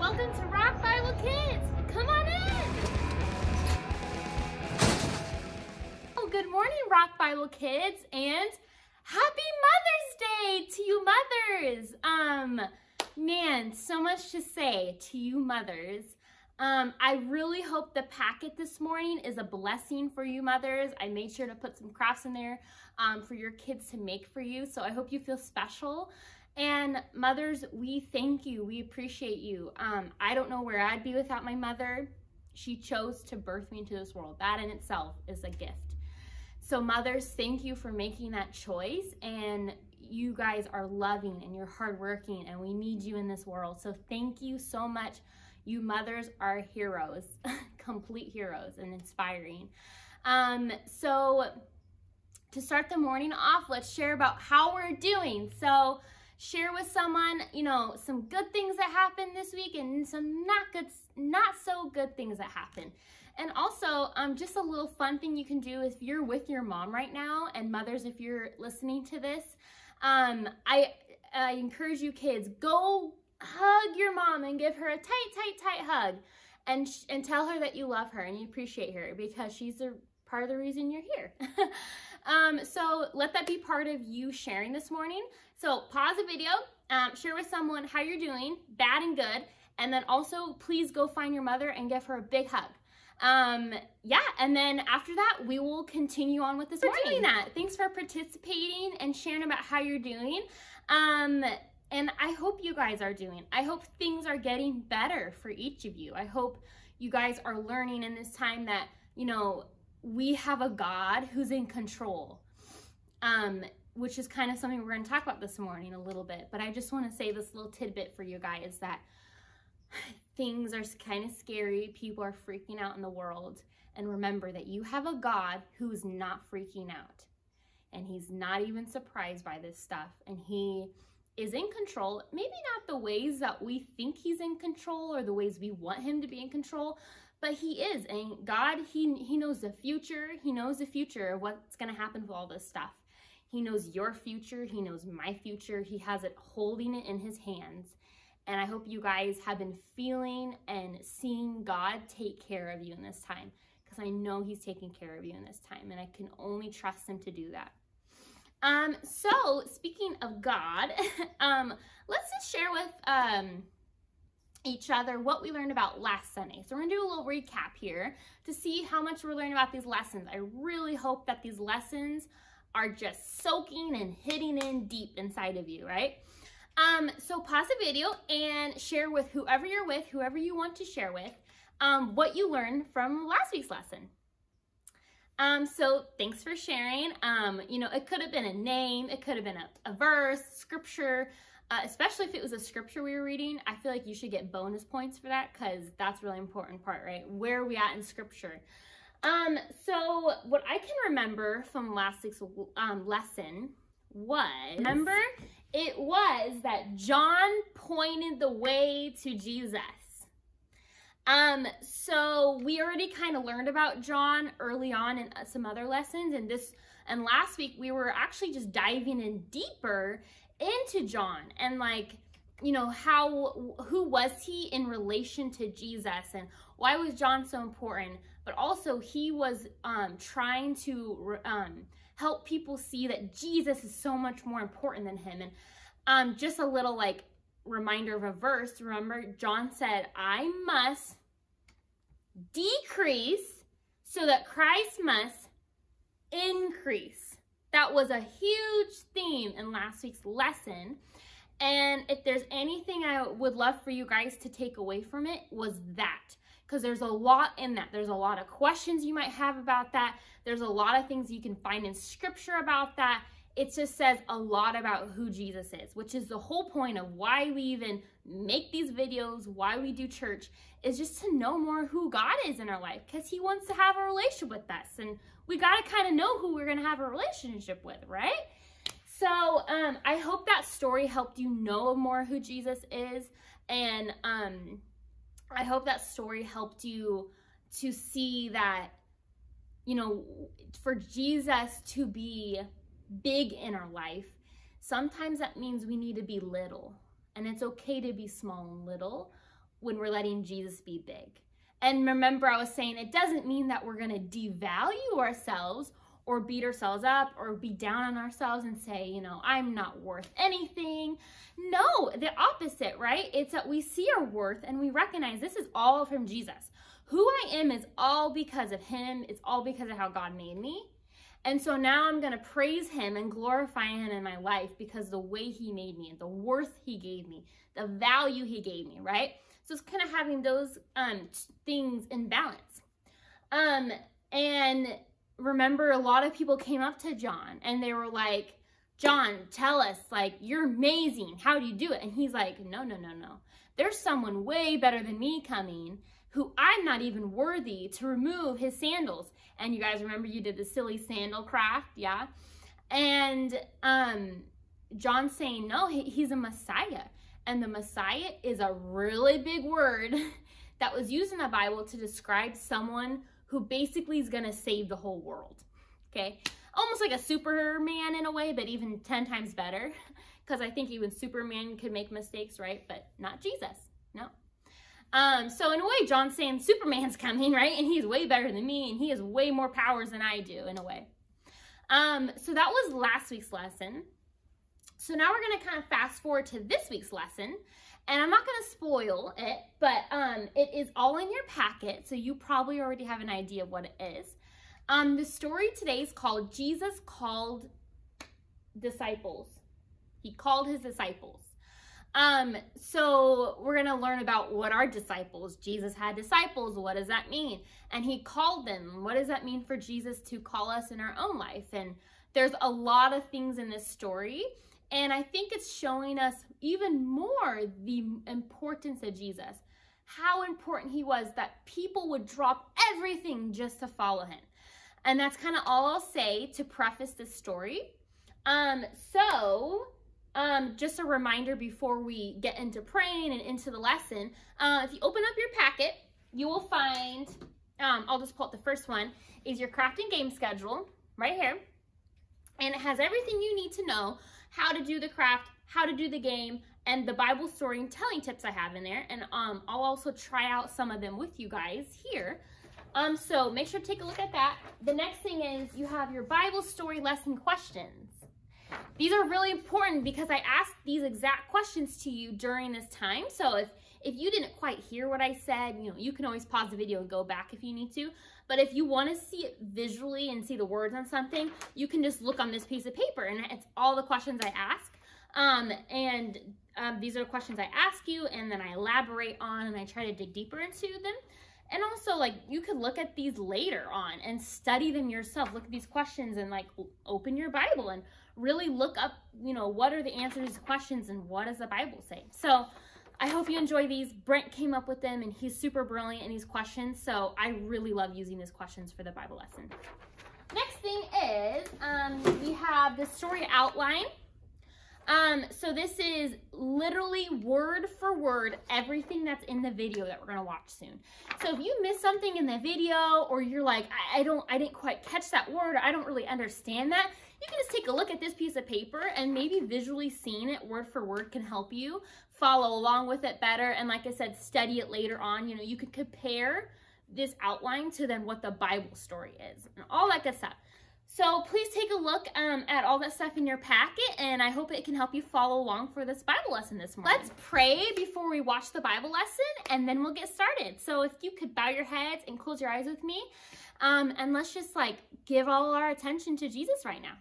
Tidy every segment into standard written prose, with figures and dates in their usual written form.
Welcome to Rock Bible Kids. Come on in. Oh, good morning, Rock Bible Kids, and happy Mother's Day to you mothers. Man, so much to say to you mothers. I really hope the packet this morning is a blessing for you mothers. I made sure to put some crafts in there for your kids to make for you. So I hope you feel special. And mothers, we thank you. We appreciate you. I don't know where I'd be without my mother. She chose to birth me into this world. That in itself is a gift. So mothers, thank you for making that choice. And you guys are loving and you're hardworking and we need you in this world. So thank you so much. You mothers are heroes, complete heroes and inspiring. So to start the morning off, let's share about how we're doing. So share with someone, you know, some good things that happened this week and some not so good things that happened. And also, just a little fun thing you can do if you're with your mom right now, and mothers, if you're listening to this, I encourage you kids, go hug your mom and give her a tight hug and tell her that you love her and you appreciate her because she's a part of the reason you're here. So let that be part of you sharing this morning. So pause the video, share with someone how you're doing, bad and good, and then also please go find your mother and give her a big hug. Yeah, and then after that, we will continue on with this morning. Doing that. Thanks for participating and sharing about how you're doing. And I hope you guys are doing. I hope things are getting better for each of you. I hope you guys are learning in this time that, you know, we have a God who's in control, which is kind of something we're going to talk about this morning a little bit. But I just want to say this little tidbit for you guys that things are kind of scary. People are freaking out in the world. And remember that you have a God who's not freaking out. And he's not even surprised by this stuff. And he is in control, maybe not the ways that we think he's in control or the ways we want him to be in control, but he is. And God, he knows the future. He knows the future of what's going to happen with all this stuff. He knows your future. He knows my future. He has it, holding it in his hands. And I hope you guys have been feeling and seeing God take care of you in this time, because I know he's taking care of you in this time, and I can only trust him to do that. So speaking of God, let's just share with each other what we learned about last Sunday. So we're gonna do a little recap here to see how much we're learning about these lessons. I really hope that these lessons are just soaking and hitting in deep inside of you, right? So pause the video and share with whoever you're with, whoever you want to share with, what you learned from last week's lesson. So thanks for sharing. You know, it could have been a name, it could have been a verse, scripture, especially if it was a scripture we were reading. I feel like you should get bonus points for that because that's a really important part, right? Where are we at in scripture? So what I can remember from last week's lesson was, remember, it was that John pointed the way to Jesus. So we already kind of learned about John early on in some other lessons, and last week we were actually just diving in deeper into John and, like, you know, who was he in relation to Jesus and why was John so important? But also he was trying to help people see that Jesus is so much more important than him. And just a little like reminder of a verse. Remember, John said, I must decrease so that Christ must increase. That was a huge theme in last week's lesson. And if there's anything I would love for you guys to take away from it, was that. Because there's a lot in that. There's a lot of questions you might have about that. There's a lot of things you can find in scripture about that. It just says a lot about who Jesus is, which is the whole point of why we even make these videos, why we do church, is just to know more who God is in our life, because he wants to have a relationship with us. And we got to kind of know who we're going to have a relationship with, right? So I hope that story helped you know more who Jesus is. And I hope that story helped you to see that, you know, for Jesus to be big in our life, sometimes that means we need to be little, and it's okay to be small and little. when we're letting Jesus be big. And remember, I was saying it doesn't mean that we're going to devalue ourselves or beat ourselves up or be down on ourselves and say, you know, I'm not worth anything. No, the opposite, right? It's that we see our worth and we recognize this is all from Jesus. Who I am is all because of him. It's all because of how God made me. And so now I'm going to praise him and glorify him in my life because the way he made me and the worth he gave me, the value he gave me, right? So it's kind of having those things in balance. And remember, a lot of people came up to John and they were like, John, tell us, like, you're amazing. How do you do it? And he's like, no. There's someone way better than me coming who I'm not even worthy to remove his sandals. And you guys remember you did the silly sandal craft, yeah? And John's saying, no, he's a Messiah. And the Messiah is a really big word that was used in the Bible to describe someone who basically is going to save the whole world, okay? Almost like a Superman in a way, but even 10 times better, because I think even Superman could make mistakes, right? But not Jesus, no. So in a way, John's saying Superman's coming, right? And he's way better than me, and he has way more powers than I do, in a way. So that was last week's lesson. So now we're going to kind of fast forward to this week's lesson. And I'm not going to spoil it, but it is all in your packet, so you probably already have an idea of what it is. The story today is called Jesus Called Disciples. He called his disciples. So we're going to learn about what are disciples. Jesus had disciples. What does that mean? And he called them. What does that mean for Jesus to call us in our own life? And there's a lot of things in this story. And I think it's showing us even more the importance of Jesus, how important he was that people would drop everything just to follow him. And that's kind of all I'll say to preface this story. Just a reminder before we get into praying and into the lesson, if you open up your packet, you will find, I'll just pull up the first one, is your crafting game schedule right here. And it has everything you need to know, how to do the craft, how to do the game, and the Bible story and telling tips I have in there. And I'll also try out some of them with you guys here. So make sure to take a look at that. The next thing is you have your Bible story lesson questions. These are really important because I asked these exact questions to you during this time. So if you didn't quite hear what I said, you know, you can always pause the video and go back if you need to. But if you want to see it visually and see the words on something, you can just look on this piece of paper and it's all the questions I ask. These are the questions I ask you and then I elaborate on and I try to dig deeper into them. And also, like, you could look at these later on and study them yourself. Look at these questions and, like, open your Bible and really look up, you know, what are the answers to these questions and what does the Bible say? So I hope you enjoy these. Brent came up with them and he's super brilliant in these questions. So I really love using these questions for the Bible lesson. Next thing is we have the story outline. So this is literally word for word everything that's in the video that we're going to watch soon. So if you miss something in the video or you're like, I didn't quite catch that word or I don't really understand that, you can just take a look at this piece of paper and maybe visually seeing it word for word can help you follow along with it better. And like I said, study it later on. You know, you could compare this outline to then what the Bible story is and all that good stuff. So please take a look at all that stuff in your packet, and I hope it can help you follow along for this Bible lesson this morning. Let's pray before we watch the Bible lesson, and then we'll get started. So if you could bow your heads and close your eyes with me, and let's just like give all our attention to Jesus right now.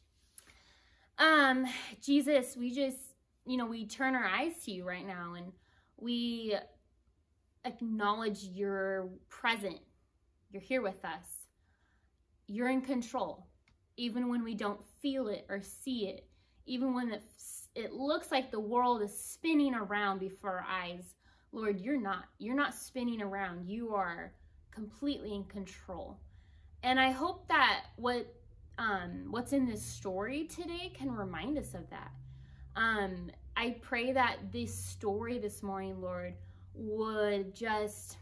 Jesus, we just, you know, we turn our eyes to you right now, and we acknowledge you're present. You're here with us. You're in control, even when we don't feel it or see it, even when it looks like the world is spinning around before our eyes. Lord, you're not spinning around. You are completely in control. And I hope that what's in this story today can remind us of that. I pray that this story this morning, Lord, would just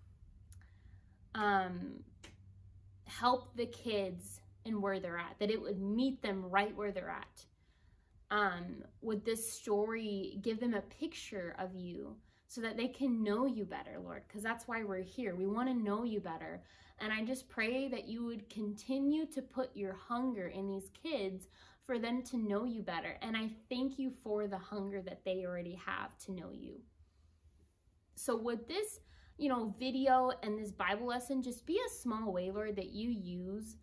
help the kids in where they're at, that it would meet them right where they're at. Would this story give them a picture of you so that they can know you better, Lord, because that's why we're here. We want to know you better. And I just pray that you would continue to put your hunger in these kids for them to know you better. And I thank you for the hunger that they already have to know you. So would this, video and this Bible lesson just be a small way, Lord, that you use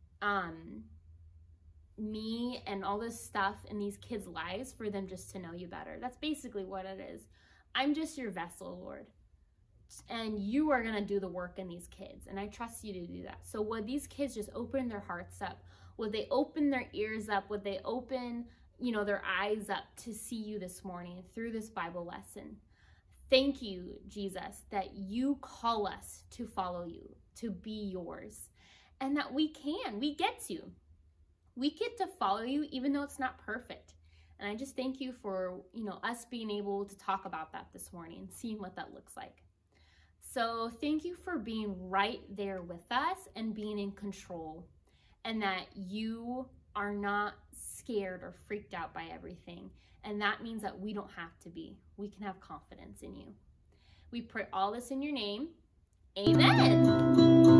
me and all this stuff in these kids' lives for them just to know you better. That's basically what it is. I'm just your vessel, Lord. And you are going to do the work in these kids. And I trust you to do that. So would these kids just open their hearts up? Would they open their ears up? Would they open, their eyes up to see you this morning through this Bible lesson? Thank you, Jesus, that you call us to follow you, to be yours, and that we get to follow you even though it's not perfect. And I just thank you for, us being able to talk about that this morning and seeing what that looks like. So thank you for being right there with us and being in control, and that you are not scared or freaked out by everything. And that means that we don't have to be. We can have confidence in you. We pray all this in your name. Amen.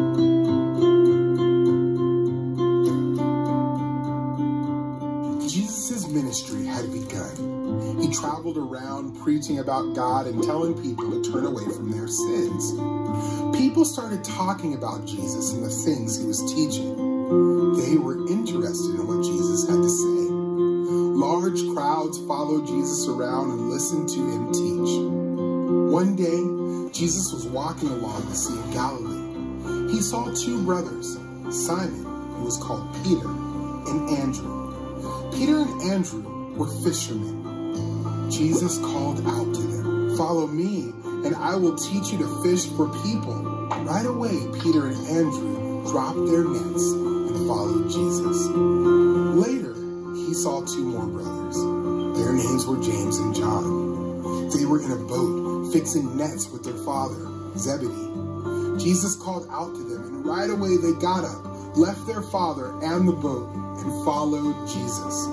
Jesus' ministry had begun. He traveled around preaching about God and telling people to turn away from their sins. People started talking about Jesus and the things he was teaching. They were interested in what Jesus had to say. Large crowds followed Jesus around and listened to him teach. One day, Jesus was walking along the Sea of Galilee. He saw two brothers, Simon, who was called Peter, and Andrew. Peter and Andrew were fishermen. Jesus called out to them, "Follow me, and I will teach you to fish for people." Right away, Peter and Andrew dropped their nets and followed Jesus. Later, he saw two more brothers. Their names were James and John. They were in a boat, fixing nets with their father, Zebedee. Jesus called out to them, and right away they got up, left their father and the boat, and followed Jesus.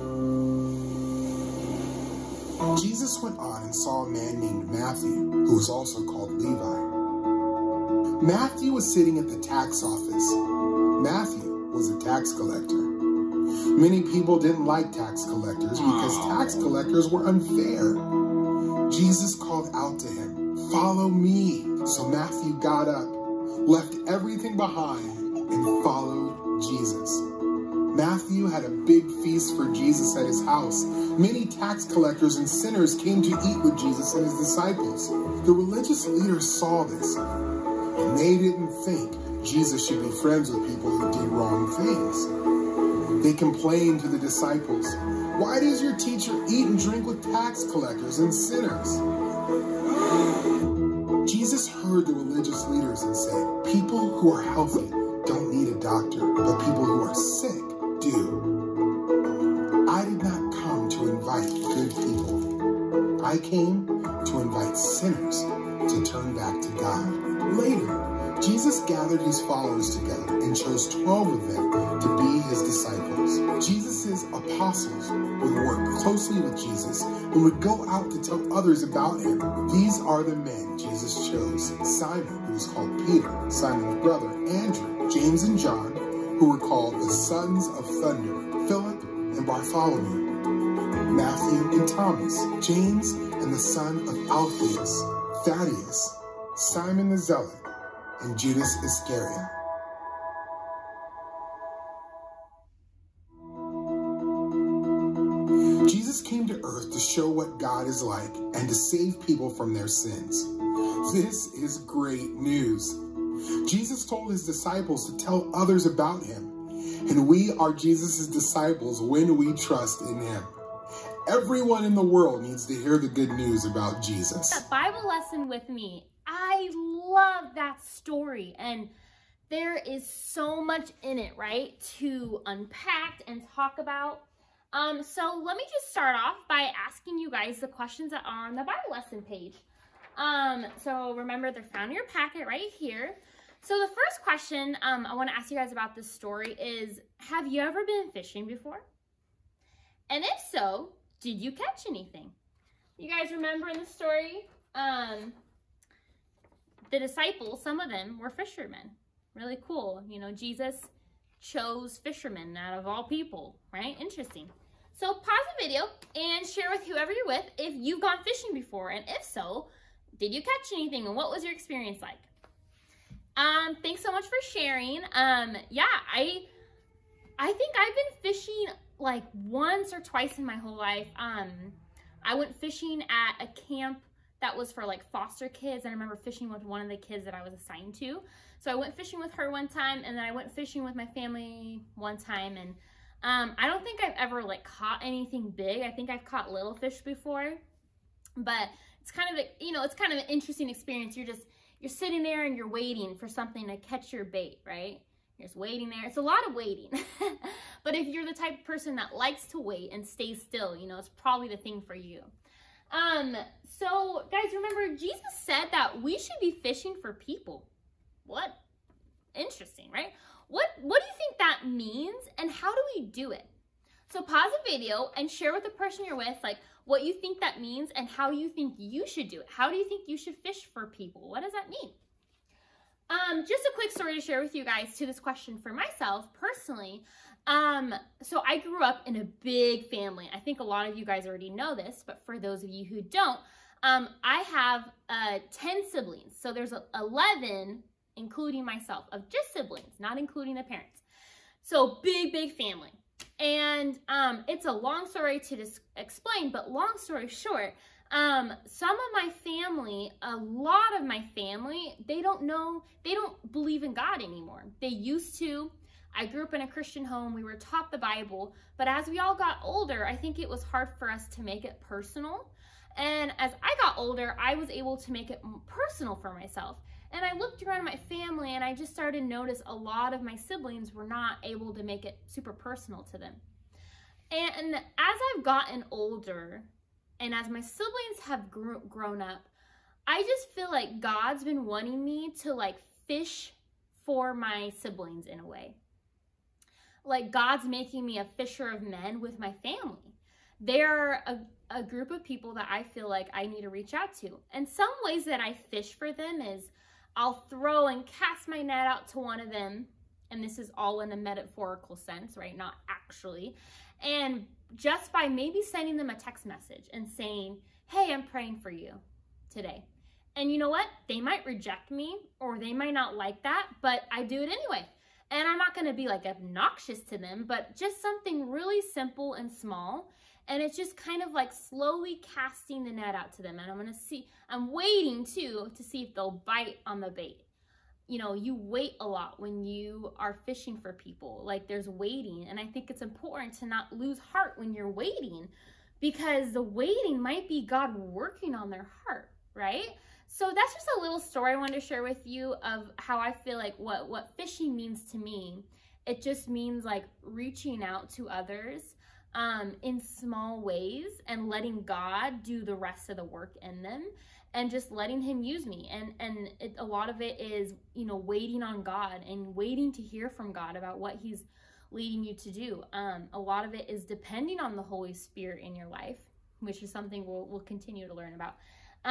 Jesus went on and saw a man named Matthew, who was also called Levi. Matthew was sitting at the tax office. Matthew was a tax collector. Many people didn't like tax collectors because tax collectors were unfair. Jesus called out to him, "Follow me." So Matthew got up, left everything behind, and followed Jesus. Matthew had a big feast for Jesus at his house. Many tax collectors and sinners came to eat with Jesus and his disciples. The religious leaders saw this, and they didn't think Jesus should be friends with people who did wrong things. They complained to the disciples, "Why does your teacher eat and drink with tax collectors and sinners?" Jesus heard the religious leaders and said, "People who are healthy don't need a doctor, but people who are sick do. I did not come to invite good people. I came to invite sinners to turn back to God." Later, Jesus gathered his followers together and chose 12 of them to be his disciples. Jesus' apostles would work closely with Jesus and would go out to tell others about him. These are the men Jesus chose: Simon, who was called Peter, Simon's brother, Andrew, James and John, who were called the sons of thunder, Philip and Bartholomew, Matthew and Thomas, James and the son of Alphaeus, Thaddeus, Simon the Zealot, and Judas Iscariot. Jesus came to earth to show what God is like and to save people from their sins. This is great news. Jesus told his disciples to tell others about him, and we are Jesus' disciples when we trust in him. Everyone in the world needs to hear the good news about Jesus. That Bible lesson with me, I love that story, and there is so much in it, right, to unpack and talk about. So let me just start off by asking you guys the questions that are on the Bible lesson page. So remember, they're found in your packet right here. So the first question I want to ask you guys about this story is, have you ever been fishing before? And if so, did you catch anything? You guys remember in the story the disciples, some of them were fishermen. Really cool. You know, Jesus chose fishermen out of all people, right? Interesting. So pause the video and share with whoever you're with if you've gone fishing before, and if so, did you catch anything and what was your experience like? Thanks so much for sharing. Yeah, I think I've been fishing like once or twice in my whole life. I went fishing at a camp that was for like foster kids, and I remember fishing with one of the kids that I was assigned to. So I went fishing with her one time, and then I went fishing with my family one time, and I don't think I've ever like caught anything big. I think I've caught little fish before, but it's kind of, you know, it's kind of an interesting experience. You're sitting there and you're waiting for something to catch your bait, right? You're just waiting there. It's a lot of waiting. But if you're the type of person that likes to wait and stay still, you know, it's probably the thing for you. So guys, remember Jesus said that we should be fishing for people. What? Interesting, right? What do you think that means, and how do we do it? So pause the video and share with the person you're with, like, what you think that means and how you think you should do it. How do you think you should fish for people? What does that mean? Just a quick story to share with you guys to this question for myself personally. So I grew up in a big family. I think a lot of you guys already know this, but for those of you who don't, I have 10 siblings. So there's 11, including myself, of just siblings, not including the parents. So big family. And it's a long story to explain, but long story short, some of my family, a lot of my family, they don't believe in God anymore. They used to. I grew up in a Christian home. We were taught the Bible, but as we all got older, I think it was hard for us to make it personal. And as I got older, I was able to make it personal for myself. And I looked around my family and I just started to notice a lot of my siblings were not able to make it super personal to them. And as I've gotten older and as my siblings have grown up, I just feel like God's been wanting me to like fish for my siblings in a way. Like God's making me a fisher of men with my family. They're a group of people that I feel like I need to reach out to. And some ways that I fish for them is I'll throw and cast my net out to one of them. And this is all in a metaphorical sense, right? Not actually. And just by maybe sending them a text message and saying, hey, I'm praying for you today. And you know what? They might reject me or they might not like that, but I do it anyway. And I'm not going to be like obnoxious to them, but just something really simple and small. And it's just kind of like slowly casting the net out to them. And I'm waiting too to see if they'll bite on the bait. You know, you wait a lot when you are fishing for people. Like there's waiting. And I think it's important to not lose heart when you're waiting, because the waiting might be God working on their heart, right? So that's just a little story I wanted to share with you of how I feel like what fishing means to me. It just means like reaching out to others in small ways and letting God do the rest of the work in them and just letting him use me. And a lot of it is, you know, waiting on God and waiting to hear from God about what he's leading you to do. A lot of it is depending on the Holy Spirit in your life, which is something we'll continue to learn about.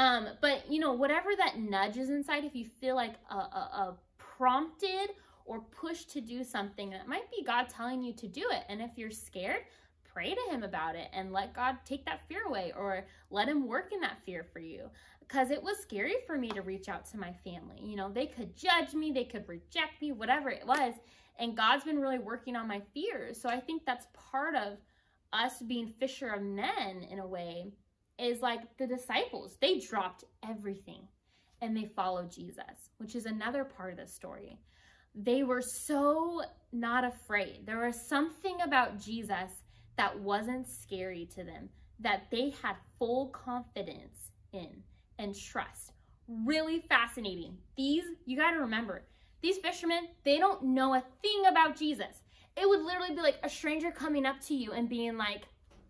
But you know, whatever that nudge is inside, if you feel like a prompted or pushed to do something, that might be God telling you to do it. And if you're scared, pray to him about it and let God take that fear away, or let him work in that fear for you. Because it was scary for me to reach out to my family. You know, they could judge me, they could reject me, whatever it was. And God's been really working on my fears. So I think that's part of us being fisher of men in a way, is like the disciples. They dropped everything and they followed Jesus, which is another part of the story. They were so not afraid. There was something about Jesus that wasn't scary to them, that they had full confidence in and trust. Really fascinating. You got to remember, these fishermen, they don't know a thing about Jesus. It would literally be like a stranger coming up to you and being like,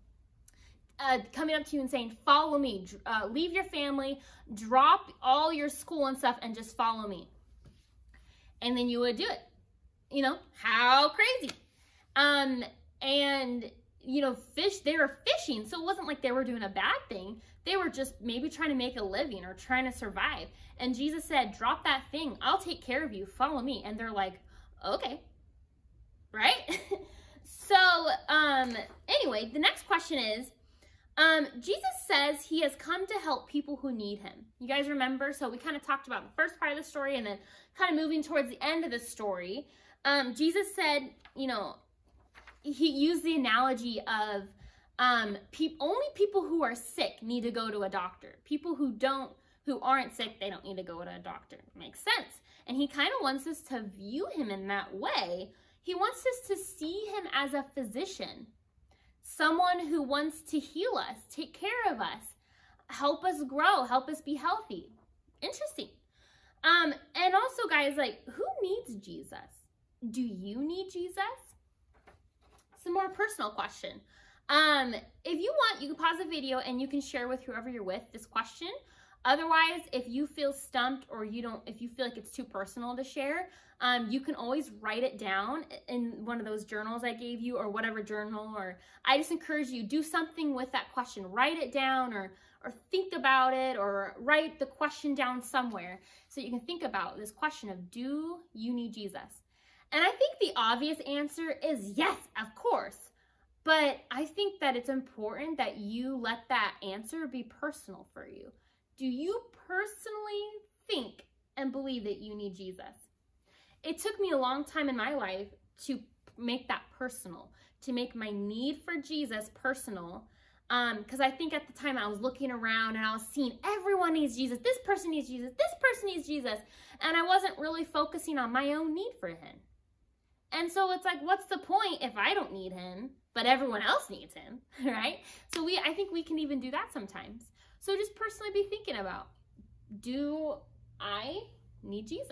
coming up to you and saying, follow me, leave your family, drop all your school and stuff and just follow me. And then you would do it. You know, how crazy. And you know, they were fishing. So it wasn't like they were doing a bad thing. They were just maybe trying to make a living or trying to survive. And Jesus said, drop that thing. I'll take care of you. Follow me. And they're like, okay. Right? So, anyway, the next question is, Jesus says he has come to help people who need him. You guys remember? So we kind of talked about the first part of the story and then kind of moving towards the end of the story. Jesus said, you know, he used the analogy of only people who are sick need to go to a doctor. People who aren't sick, they don't need to go to a doctor. Makes sense. And he kind of wants us to view him in that way. He wants us to see him as a physician, someone who wants to heal us, take care of us, help us grow, help us be healthy. Interesting. And also, guys, like, who needs Jesus? Do you need Jesus? It's a more personal question. If you want, you can pause the video and you can share with whoever you're with this question. Otherwise, if you feel stumped or if you feel like it's too personal to share, you can always write it down in one of those journals I gave you or whatever journal, or I just encourage you, do something with that question. Write it down or think about it, or write the question down somewhere so you can think about this question of, do you need Jesus? And I think the obvious answer is yes, of course. But I think that it's important that you let that answer be personal for you. Do you personally think and believe that you need Jesus? It took me a long time in my life to make that personal, to make my need for Jesus personal. Because I think at the time I was looking around and I was seeing everyone needs Jesus. This person needs Jesus. This person needs Jesus. And I wasn't really focusing on my own need for him. And so it's like, what's the point if I don't need him, but everyone else needs him, right? So I think we can even do that sometimes. So just personally be thinking about, do I need Jesus?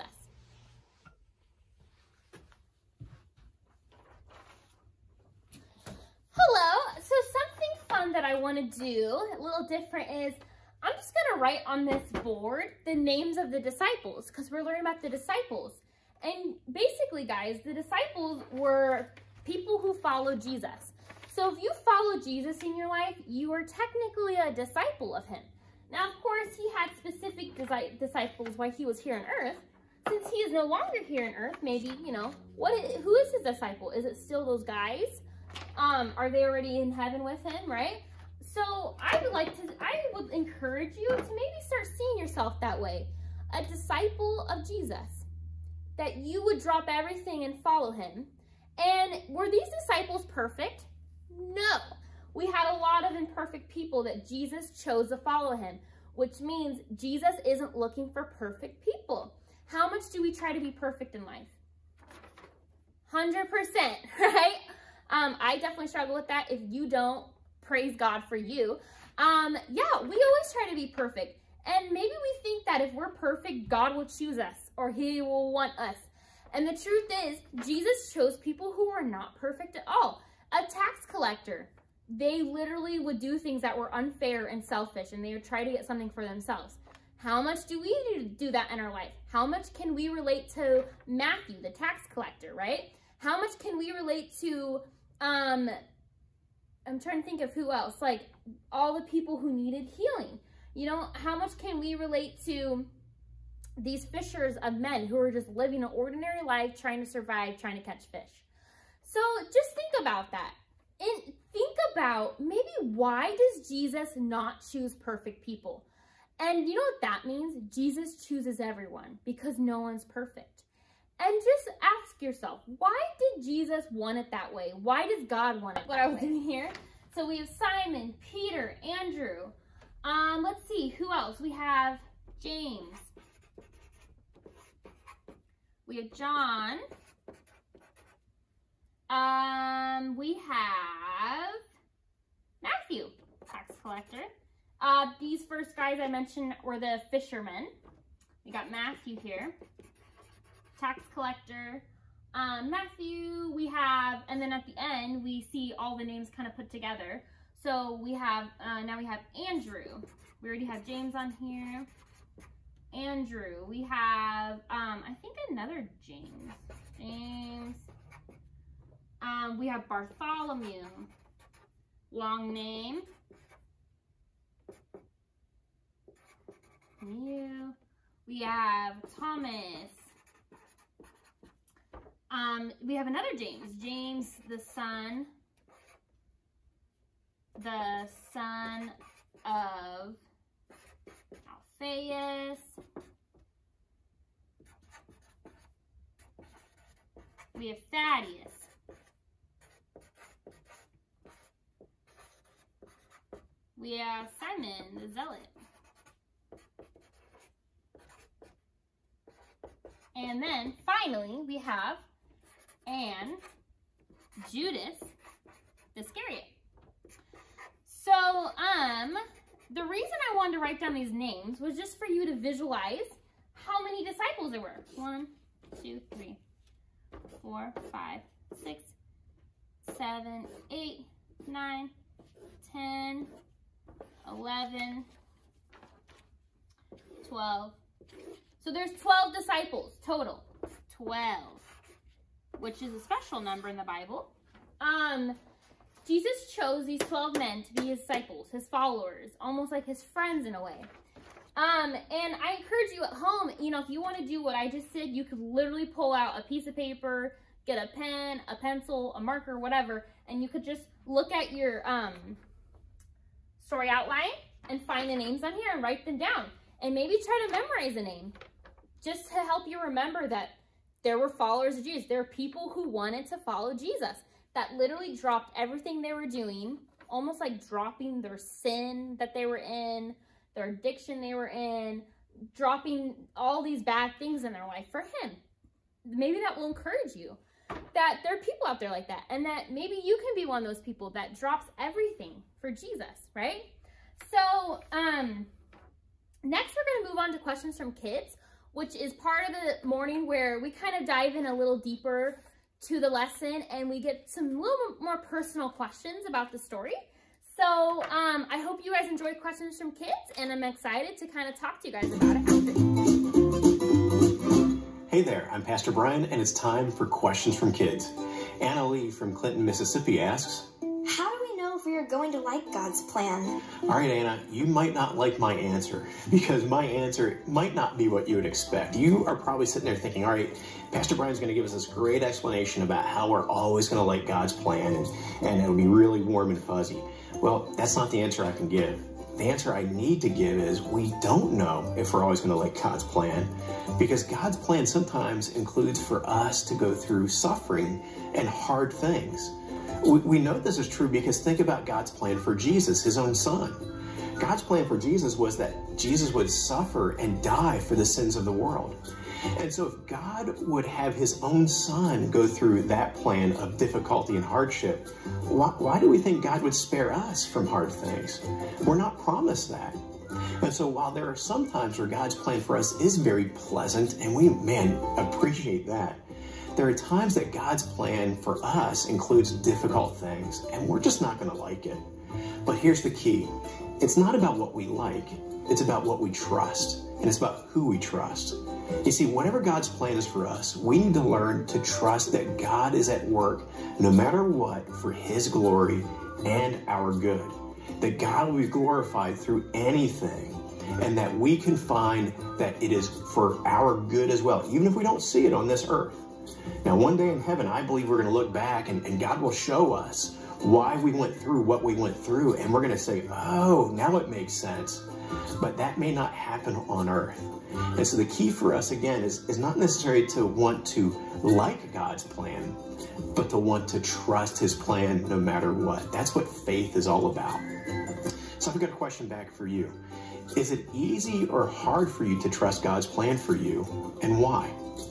Hello. So something fun that I want to do, a little different, is I'm just going to write on this board the names of the disciples, because we're learning about the disciples. And basically, guys, the disciples were people who followed Jesus. So if you follow Jesus in your life, you are technically a disciple of him. Now, of course, he had specific disciples while he was here on earth. Since he is no longer here on earth, maybe, you know, who is his disciple? Is it still those guys? Are they already in heaven with him, right? So I would encourage you to maybe start seeing yourself that way. A disciple of Jesus. That you would drop everything and follow him. And were these disciples perfect? No. We had a lot of imperfect people that Jesus chose to follow him, which means Jesus isn't looking for perfect people. How much do we try to be perfect in life? 100%, right? I definitely struggle with that. If you don't, praise God for you. Yeah, we always try to be perfect. And maybe we think that if we're perfect, God will choose us or he will want us. And the truth is, Jesus chose people who were not perfect at all. A tax collector, they literally would do things that were unfair and selfish, and they would try to get something for themselves. How much do we do that in our life? How much can we relate to Matthew, the tax collector, right? How much can we relate to, I'm trying to think of who else, like all the people who needed healing. You know, how much can we relate to these fishers of men who are just living an ordinary life, trying to survive, trying to catch fish? So just think about that. And think about maybe, why does Jesus not choose perfect people? And you know what that means? Jesus chooses everyone because no one's perfect. And just ask yourself, why did Jesus want it that way? Why does God want it that way? What I was doing here. So we have Simon, Peter, Andrew. Let's see, who else? We have James. We have John. We have Matthew, tax collector. These first guys I mentioned were the fishermen. We got Matthew here, tax collector. Matthew, we have, and then at the end, we see all the names kind of put together. So we have, now we have Andrew. We already have James on here. Andrew. We have, I think another James. James. We have Bartholomew. long name. You. We have Thomas. We have another James. James, the son of Alphaeus. We have Thaddeus. We have Simon, the Zealot. And then finally we have Judas Iscariot. So, the reason I wanted to write down these names was just for you to visualize how many disciples there were. 1, 2, 3, 4, 5, 6, 7, 8, 9, 10, 11, 12. So there's 12 disciples total. 12, which is a special number in the Bible. Jesus chose these 12 men to be his disciples, his followers, almost like his friends in a way. And I encourage you at home, you know, if you want to do what I just did, you could literally pull out a piece of paper, get a pen, a pencil, a marker, whatever, and you could just look at your story outline and find the names on here and write them down. And maybe try to memorize a name just to help you remember that there were followers of Jesus. There were people who wanted to follow Jesus that literally dropped everything they were doing, almost like dropping their sin that they were in, their addiction they were in, dropping all these bad things in their life for him. Maybe that will encourage you that there are people out there like that, and that maybe you can be one of those people that drops everything for Jesus, right? So, next we're going to move on to questions from kids, which is part of the morning where we kind of dive in a little deeper to the lesson and we get some little more personal questions about the story. So I hope you guys enjoyed questions from kids, and I'm excited to kind of talk to you guys about it after. Hey there, I'm Pastor Brian, and it's time for questions from kids. Anna Lee from Clinton, Mississippi asks, how do we know if we are going to like God's plan? all right, Anna, you might not like my answer because my answer might not be what you would expect. You are probably sitting there thinking, all right, Pastor Brian's going to give us this great explanation about how we're always going to like God's plan and it'll be really warm and fuzzy. Well, that's not the answer I can give. The answer I need to give is we don't know if we're always going to like God's plan, because God's plan sometimes includes for us to go through suffering and hard things. We know this is true because think about God's plan for Jesus, his own son. God's plan for Jesus was that Jesus would suffer and die for the sins of the world. And so if God would have his own son go through that plan of difficulty and hardship, why do we think God would spare us from hard things? We're not promised that. And so while there are some times where God's plan for us is very pleasant, and we, appreciate that, there are times that God's plan for us includes difficult things, and we're just not going to like it. But here's the key. It's not about what we like. It's about what we trust, and it's about who we trust. You see, whatever God's plan is for us, we need to learn to trust that God is at work no matter what for his glory and our good. That God will be glorified through anything, and that we can find that it is for our good as well, even if we don't see it on this earth. Now, one day in heaven, I believe we're going to look back and God will show us why we went through what we went through, and we're going to say, oh, now it makes sense. But that may not happen on earth. And so the key for us, again, is not necessarily to want to like God's plan, but to want to trust his plan no matter what. That's what faith is all about. So I've got a question back for you. Is it easy or hard for you to trust God's plan for you, and why?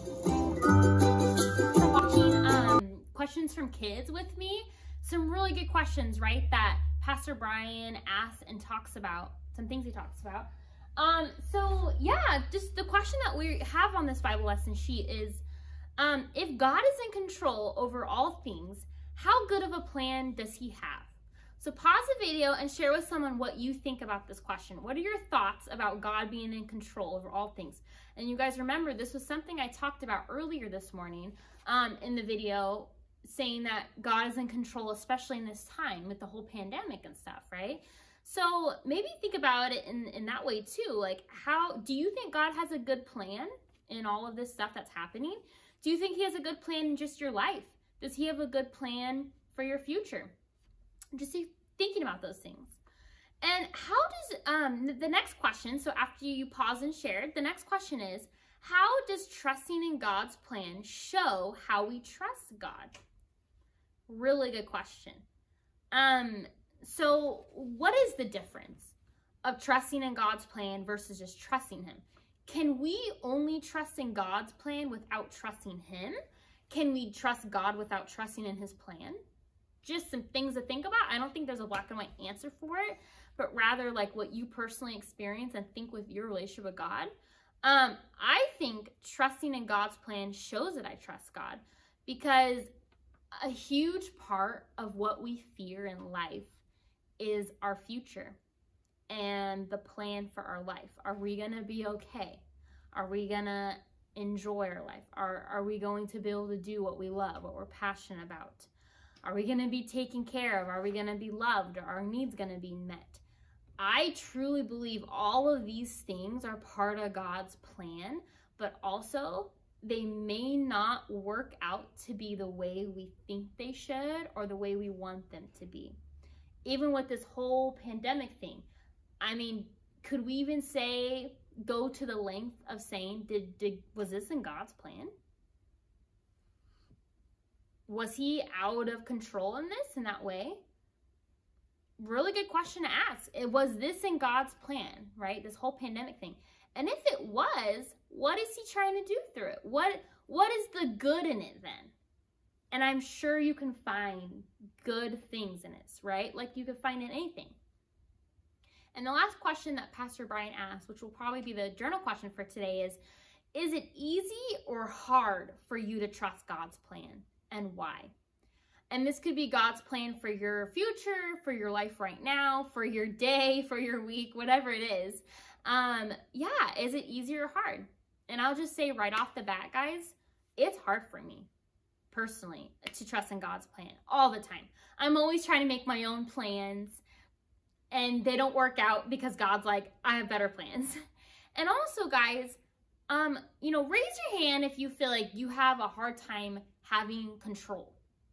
For watching questions from kids with me, some really good questions, right, that Pastor Brian asks and talks about, some things he talks about. So yeah, just the question that we have on this Bible lesson sheet is, if God is in control over all things, how good of a plan does he have? So pause the video and share with someone what you think about this question. What are your thoughts about God being in control over all things? And you guys remember, this was something I talked about earlier this morning in the video. saying that God is in control, especially in this time with the whole pandemic and stuff, right? So maybe think about it in that way too. Like, how do you think God has a good plan in all of this stuff that's happening? Do you think he has a good plan in just your life? Does he have a good plan for your future? Just thinking about those things. And how does, the next question, so after you pause and share, the next question is, how does trusting in God's plan show how we trust God? Really good question. So what is the difference of trusting in God's plan versus just trusting him? Can we only trust in God's plan without trusting him? Can we trust God without trusting in his plan? Just some things to think about. I don't think there's a black and white answer for it, but rather like what you personally experience and think with your relationship with God. I think trusting in God's plan shows that I trust God, because a huge part of what we fear in life is our future and the plan for our life. Are we going to be okay? Are we going to enjoy our life? Are we going to be able to do what we love, what we're passionate about? Are we going to be taken care of? Are we going to be loved? Are our needs going to be met? I truly believe all of these things are part of God's plan, but also they may not work out to be the way we think they should or the way we want them to be. Even with this whole pandemic thing, I mean, could we even say, go to the length of saying, was this in God's plan? Was he out of control in this, in that way? Really good question to ask. Was this in God's plan, right? This whole pandemic thing. And if it was, what is he trying to do through it? What is the good in it then? And I'm sure you can find good things in it, right? Like you could find in anything. And the last question that Pastor Brian asked, which will probably be the journal question for today, is it easy or hard for you to trust God's plan, and why? And this could be God's plan for your future, for your life right now, for your day, for your week, whatever it is. Yeah, is it easy or hard? And I'll just say right off the bat, guys, it's hard for me personally to trust in God's plan all the time. I'm always trying to make my own plans, and they don't work out because God's like, I have better plans. And also, guys, you know, raise your hand if you feel like you have a hard time having control.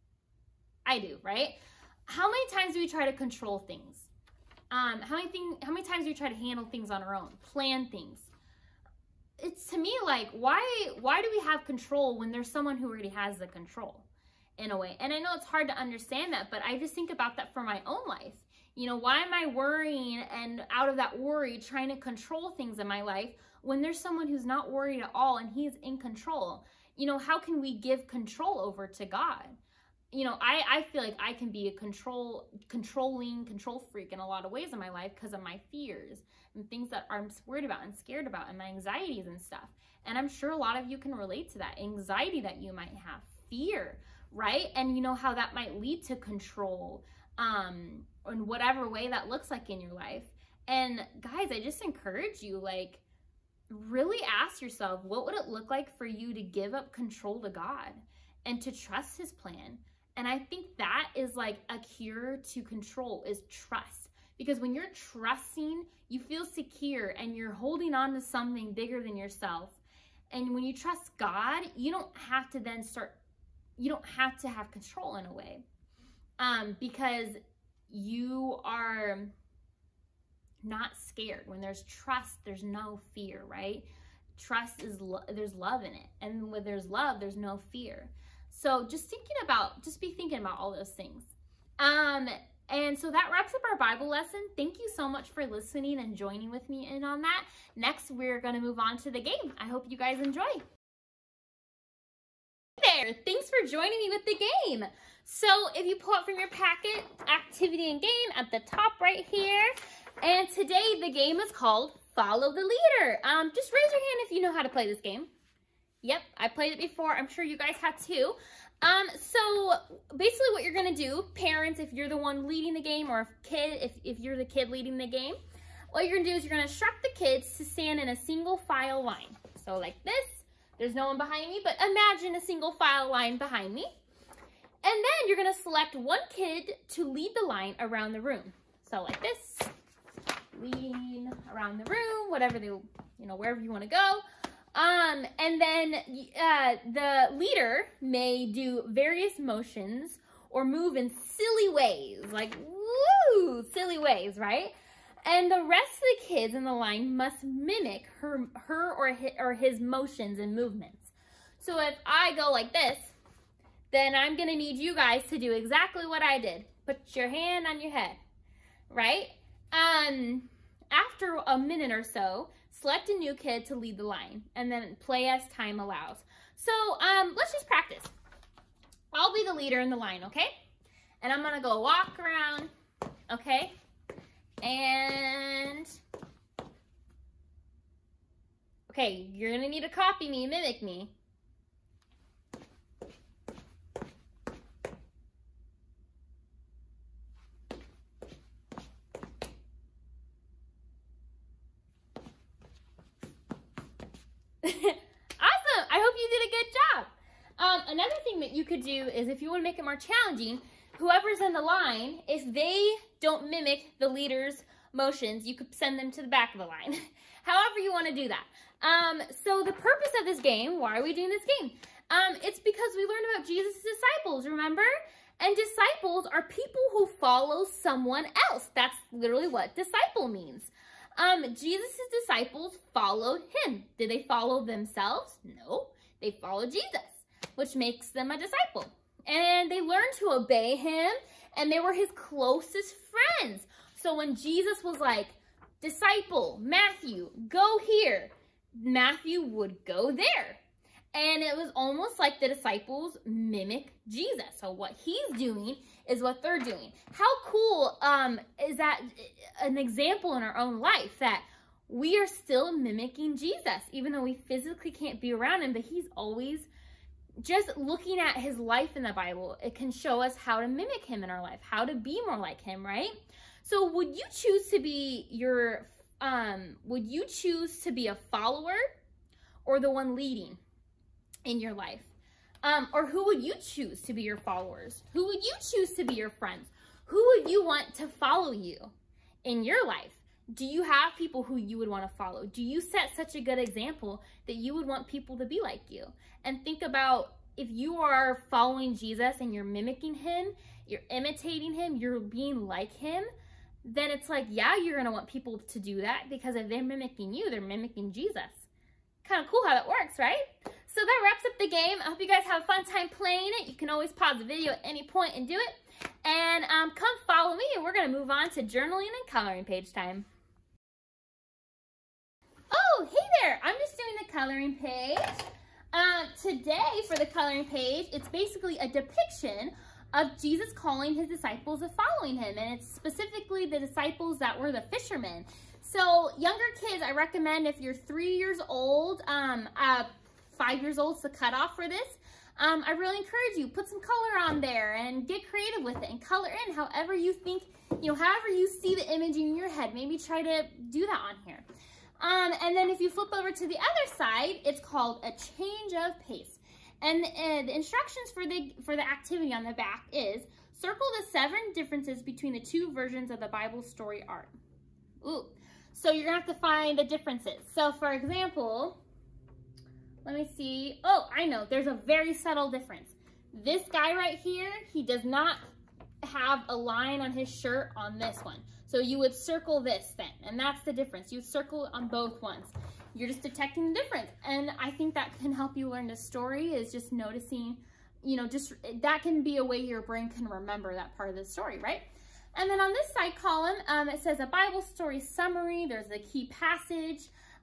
I do, right? How many times do we try to control things? How many times do we try to handle things on our own, plan things? It's, to me, like, why do we have control when there's someone who already has the control, in a way? And I know it's hard to understand that, but I just think about that for my own life. You know, why am I worrying and out of that worry trying to control things in my life when there's someone who's not worried at all and he's in control? You know, how can we give control over to God? You know, I feel like I can be a control freak in a lot of ways in my life because of my fears and things that I'm worried about and scared about and my anxieties and stuff. And I'm sure a lot of you can relate to that anxiety that you might have, fear, right? And you know how that might lead to control, in whatever way that looks like in your life. And guys, I just encourage you, like, really ask yourself, what would it look like for you to give up control to God and to trust his plan? And I think that is like a cure to control, is trust. Because when you're trusting, you feel secure and you're holding on to something bigger than yourself. And when you trust God, you don't have to then you don't have to have control in a way. Because you are not scared. When there's trust, there's no fear, right? Trust is, there's love in it. And when there's love, there's no fear. So just be thinking about all those things. And so that wraps up our Bible lesson. Thank you so much for listening and joining with me in on that. Next, we're going to move on to the game. I hope you guys enjoy. Hey there, thanks for joining me with the game. So if you pull out from your packet, activity and game at the top right here. And today the game is called Follow the Leader. Just raise your hand if you know how to play this game. Yep, I played it before. I'm sure you guys have too. So basically what you're gonna do, parents, if you're the one leading the game, or if you're the kid leading the game, what you're gonna do is you're gonna instruct the kids to stand in a single file line. So like this, there's no one behind me, but imagine a single file line behind me. then you're gonna select one kid to lead the line around the room. So like this, leading around the room, whatever they, wherever you wanna go. And then the leader may do various motions or move in silly ways, like woo, silly ways, right? And the rest of the kids in the line must mimic her or his motions and movements. So if I go like this, then I'm gonna need you guys to do exactly what I did. Put your hand on your head, right? After a minute or so, select a new kid to lead the line and then play as time allows. So let's just practice. I'll be the leader in the line, okay? And I'm gonna go walk around, okay? And, okay, you're gonna need to copy me, mimic me. Awesome, I hope you did a good job. Another thing that you could do is if you want to make it more challenging, whoever's in the line, if they don't mimic the leader's motions, you could send them to the back of the line. However you want to do that. So the purpose of this game, why are we doing this game? It's because we learned about Jesus' disciples, remember? And disciples are people who follow someone else. That's literally what disciple means. Jesus' disciples followed him. Did they follow themselves? No, they followed Jesus, which makes them a disciple. And they learned to obey him, and they were his closest friends. So when Jesus was like, disciple, Matthew, go here, Matthew would go there. And it was almost like the disciples mimic Jesus. So what he's doing is what they're doing. How cool is that an example in our own life that we are still mimicking Jesus, even though we physically can't be around him, but he's always just looking at his life in the Bible. It can show us how to mimic him in our life, how to be more like him, right? So would you choose to be a follower or the one leading in your life? Or who would you choose to be your followers? Who would you choose to be your friends? Who would you want to follow you in your life? Do you have people who you would want to follow? Do you set such a good example that you would want people to be like you? And think about if you are following Jesus and you're mimicking him, you're imitating him, you're being like him, then it's like, yeah, you're going to want people to do that, because if they're mimicking you, they're mimicking Jesus. Kind of cool how that works, right? So that wraps up the game. I hope you guys have a fun time playing it. You can always pause the video at any point and do it. And come follow me, and we're going to move on to journaling and coloring page time. Oh, hey there. I'm just doing the coloring page. Today, for the coloring page, it's basically a depiction of Jesus calling his disciples of following him. And it's specifically the disciples that were the fishermen. So younger kids, I recommend if you're 3 years old, 5 years old is the cutoff for this. I really encourage you, put some color on there and get creative with it and color in however you think, however you see the image in your head. Maybe try to do that on here. And then if you flip over to the other side, it's called a change of pace. And the instructions for the activity on the back is circle the 7 differences between the 2 versions of the Bible story art. Ooh. So you're gonna have to find the differences. So for example, let me see. Oh, I know, there's a very subtle difference. This guy right here, he does not have a line on his shirt on this one. So you would circle this then, and that's the difference. You circle on both ones. You're just detecting the difference. And I think that can help you learn the story, is just noticing, that can be a way your brain can remember that part of the story, right? And then on this side column, it says a Bible story summary. There's the key passage.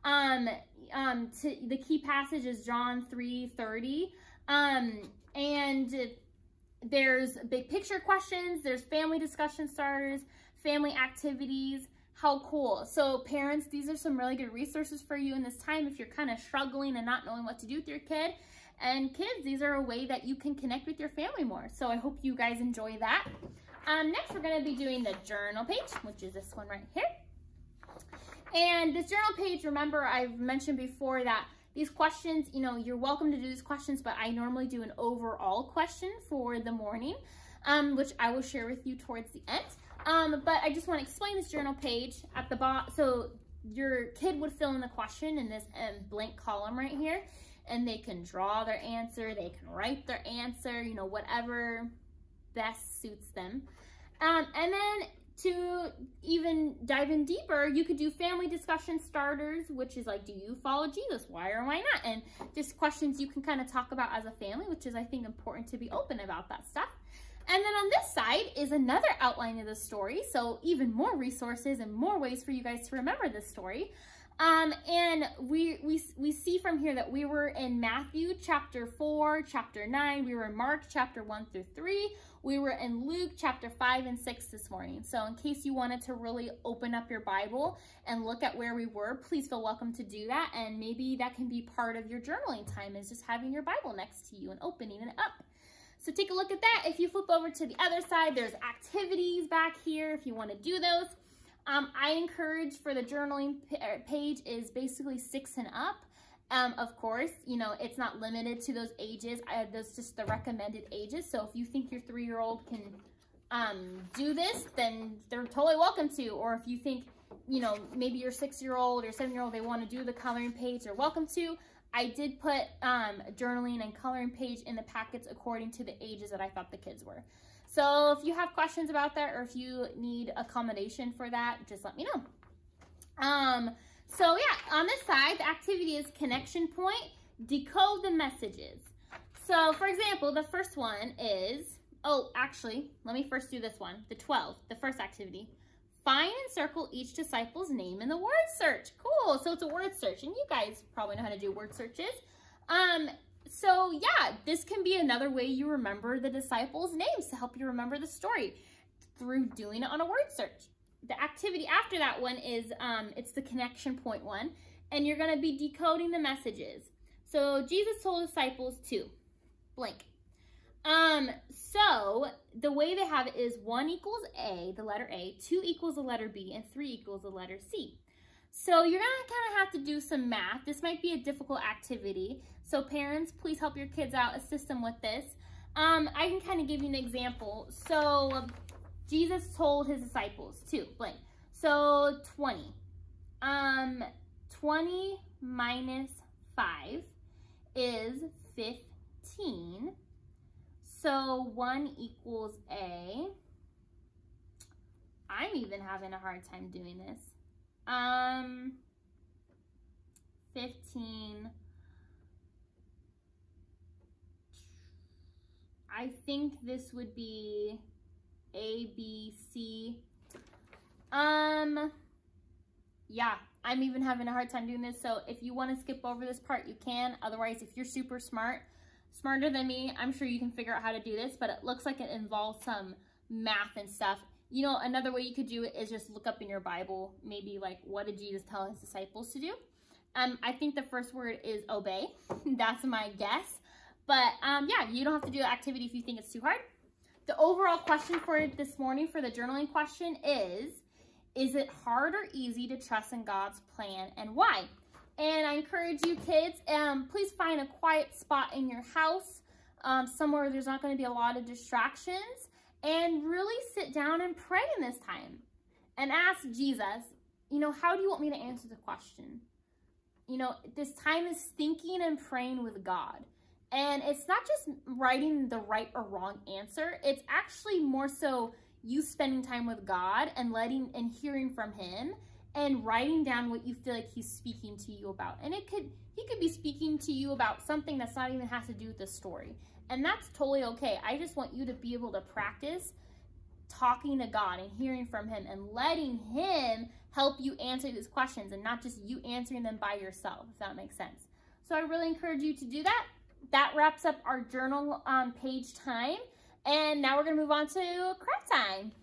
The key passage is John 3:30. And there's big picture questions. There's family discussion starters, family activities. How cool. So parents, these are some really good resources for you in this time if you're kind of struggling and not knowing what to do with your kid. And kids, these are a way that you can connect with your family more. So I hope you guys enjoy that. Next, we're going to be doing the journal page, which is this one right here. And this journal page, remember I've mentioned before that These questions, you know, you're welcome to do these questions, but I normally do an overall question for the morning, which I will share with you towards the end. But I just want to explain this journal page at the bottom. So your kid would fill in the question in this blank column right here, and they can draw their answer, they can write their answer, you know, whatever best suits them. And then to even dive in deeper, you could do family discussion starters, which is like, do you follow Jesus? Why or why not? And just questions you can kind of talk about as a family, which is, I think, important to be open about that stuff. And then on this side is another outline of the story. So even more resources and more ways for you guys to remember this story. And we see from here that we were in Matthew chapter 4, chapter 9. We were in Mark chapter 1 through 3. We were in Luke chapter 5 and 6 this morning. So in case you wanted to really open up your Bible and look at where we were, please feel welcome to do that. And maybe that can be part of your journaling time, is just having your Bible next to you and opening it up. So take a look at that. If you flip over to the other side, there's activities back here if you want to do those. I encourage for the journaling page is basically 6 and up. Of course, you know, it's not limited to those ages. Those just the recommended ages. So if you think your 3-year-old can do this, then they're totally welcome to. Or if you think, you know, maybe your 6-year-old or 7-year-old, they want to do the coloring page, they're welcome to. I did put journaling and coloring page in the packets according to the ages that I thought the kids were. So if you have questions about that, or if you need accommodation for that, just let me know. So yeah, on this side, the activity is connection point, decode the messages. So for example, the first one is, oh, actually, let me first do this one, the 12, the first activity. Find and circle each disciple's name in the word search. Cool, so it's a word search, and you guys probably know how to do word searches. So yeah, this can be another way you remember the disciples' names to help you remember the story through doing it on a word search. The activity after that one is, it's the connection point one, and you're gonna be decoding the messages. So Jesus told disciples to blank. So the way they have it is 1 equals A, the letter A, 2 equals the letter B, and 3 equals the letter C. So you're gonna kind of have to do some math. This might be a difficult activity. So parents, please help your kids out, assist them with this. I can kind of give you an example. So Jesus told his disciples to blank. So 20. 20 minus 5 is 15. So 1 equals A. I'm even having a hard time doing this. 15. I think this would be A, B, C. Yeah, I'm even having a hard time doing this. So if you want to skip over this part, you can. Otherwise, if you're super smart, smarter than me, I'm sure you can figure out how to do this, but it looks like it involves some math and stuff. You know, another way you could do it is just look up in your Bible, maybe like, what did Jesus tell his disciples to do? I think the first word is obey. That's my guess. But yeah, you don't have to do the activity if you think it's too hard. The overall question for this morning for the journaling question is it hard or easy to trust in God's plan, and why? And I encourage you kids, please find a quiet spot in your house, somewhere there's not going to be a lot of distractions, and really sit down and pray in this time and ask Jesus, you know, how do you want me to answer the question? You know, this time is thinking and praying with God. And it's not just writing the right or wrong answer. It's actually more so you spending time with God and letting and hearing from him and writing down what you feel like he's speaking to you about. And he could be speaking to you about something that's not even has to do with the story. And that's totally okay. I just want you to be able to practice talking to God and hearing from him and letting him help you answer these questions and not just you answering them by yourself, if that makes sense. So I really encourage you to do that. That wraps up our journal page time. And now we're going to move on to craft time.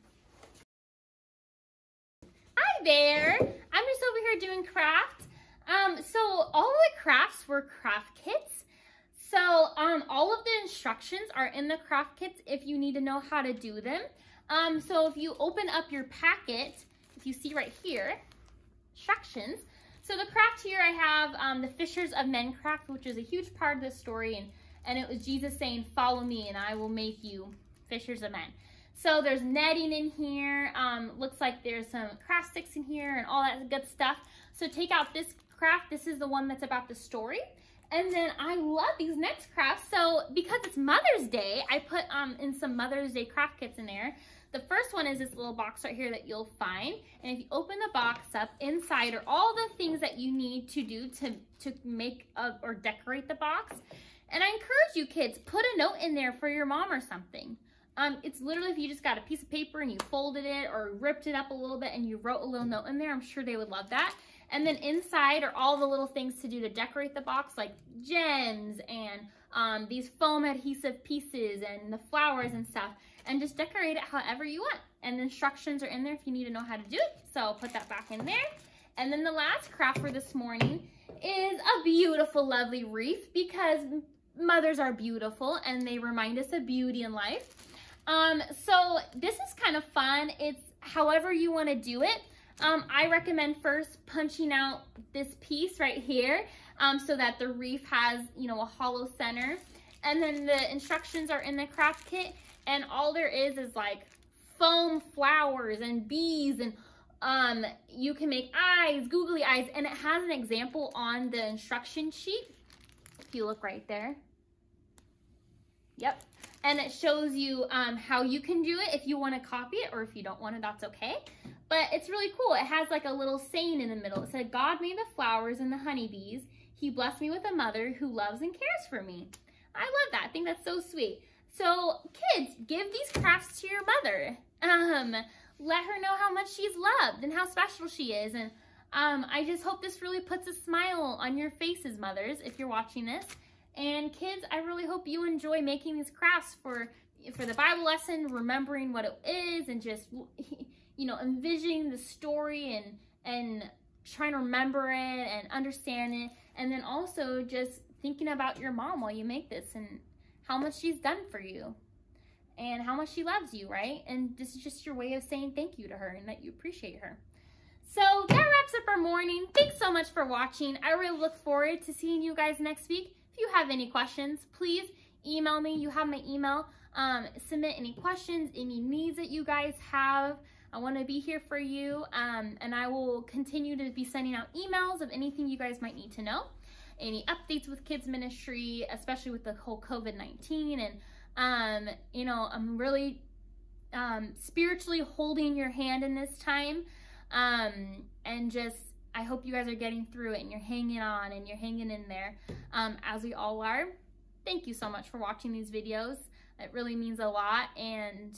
Hi there. I'm just over here doing craft. So all of the crafts were craft kits. So all of the instructions are in the craft kits if you need to know how to do them. So if you open up your packet, if you see right here, instructions. So the craft here, I have the Fishers of Men craft, which is a huge part of the story, and it was Jesus saying, follow me and I will make you fishers of men. So there's netting in here, looks like there's some craft sticks in here and all that good stuff. So take out this craft, this is the one that's about the story. And then I love these next crafts. So because it's Mother's Day, I put in some Mother's Day craft kits in there. The first one is this little box right here that you'll find. And if you open the box up, inside are all the things that you need to do to make or decorate the box. And I encourage you kids, put a note in there for your mom or something. It's literally if you just got a piece of paper and you folded it or ripped it up a little bit and you wrote a little note in there, I'm sure they would love that. And then inside are all the little things to do to decorate the box, like gems and these foam adhesive pieces and the flowers and stuff. And just decorate it however you want. And the instructions are in there if you need to know how to do it. So I'll put that back in there. And then the last craft for this morning is a beautiful, lovely wreath, because mothers are beautiful and they remind us of beauty in life. So this is kind of fun. It's however you want to do it. I recommend first punching out this piece right here so that the wreath has, you know, a hollow center. And then the instructions are in the craft kit, and all there is like foam flowers and bees, and you can make eyes, googly eyes, and it has an example on the instruction sheet. If you look right there. Yep. And it shows you how you can do it if you want to copy it, or if you don't want to, that's okay. But it's really cool. It has like a little saying in the middle. It said, God made the flowers and the honeybees. He blessed me with a mother who loves and cares for me. I love that. I think that's so sweet. So kids, give these crafts to your mother. Let her know how much she's loved and how special she is. And I just hope this really puts a smile on your faces, mothers, if you're watching this. And kids, I really hope you enjoy making these crafts for the Bible lesson, remembering what it is, and just, you know, envisioning the story and trying to remember it and understand it. And then also just thinking about your mom while you make this and how much she's done for you and how much she loves you, right? And this is just your way of saying thank you to her and that you appreciate her. So that wraps up our morning. Thanks so much for watching. I really look forward to seeing you guys next week. If you have any questions, please email me. You have my email. Submit any questions, any needs that you guys have. I want to be here for you, and I will continue to be sending out emails of anything you guys might need to know. Any updates with kids ministry, especially with the whole COVID-19. And, you know, I'm really spiritually holding your hand in this time. And just, I hope you guys are getting through it and you're hanging on and you're hanging in there, as we all are. Thank you so much for watching these videos. It really means a lot. And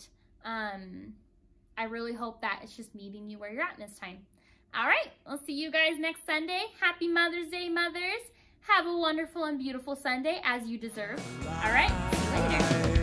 I really hope that it's just meeting you where you're at in this time. All right, I'll see you guys next Sunday. Happy Mother's Day, mothers. Have a wonderful and beautiful Sunday, as you deserve. All right, see you later.